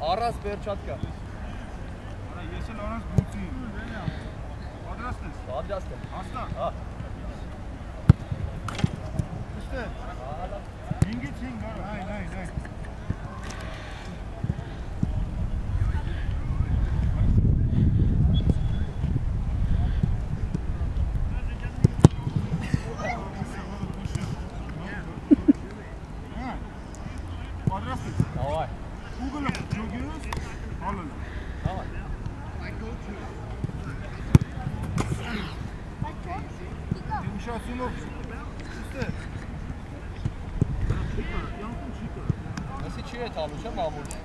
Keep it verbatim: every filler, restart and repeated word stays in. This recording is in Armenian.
Առանց պերչատկա։ Արա, ես էլ առանց բուծի։ Պատրաստ ես։ Պատրաստ եմ։ Հաստատ։ Հա։ Ուստե։ հինգից հինգ արա, այ, այ, այ։ Պատրաստ ես։ Davay. Ուղղը ջոգերս, հալը։ Davay. Ուշացումով, ուստե։ Nasıl çiğ et almış ha mamur?